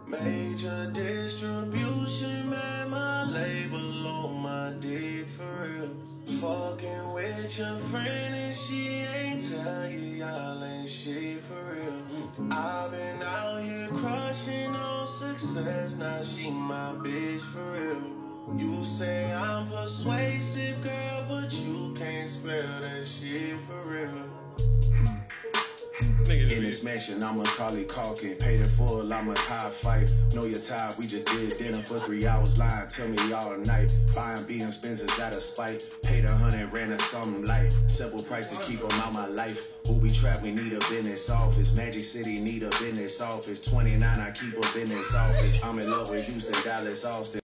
Major distribution, man, my label on my dick for real. Fucking with your friend and she ain't tell you y'all ain't shit for real. I've been out here crushing on success, now she my bitch for real. You say I'm persuasive, girl, but you can't spell that shit for real. In this mansion, I'm Macaulay Culkin. Paid in full, I'm a high fight. Know you're tired, we just did dinner for 3 hours. Lying to me all night. Buying B&M Spencers out of spite. Paid 100, ran or something light. Simple price to keep them out my life. Booby trap, we need a business office. Magic City need a business office. 29, I keep a business office. I'm in love with Houston, Dallas, Austin.